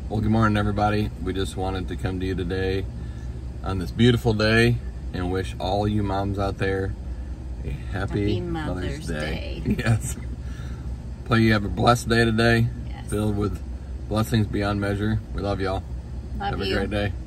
Well, good morning, everybody. We just wanted to come to you today on this beautiful day and wish all you moms out there a happy Mother's Day. Yes. Pray you have a blessed day today, filled with blessings beyond measure. We love y'all. Love you. Have a great day.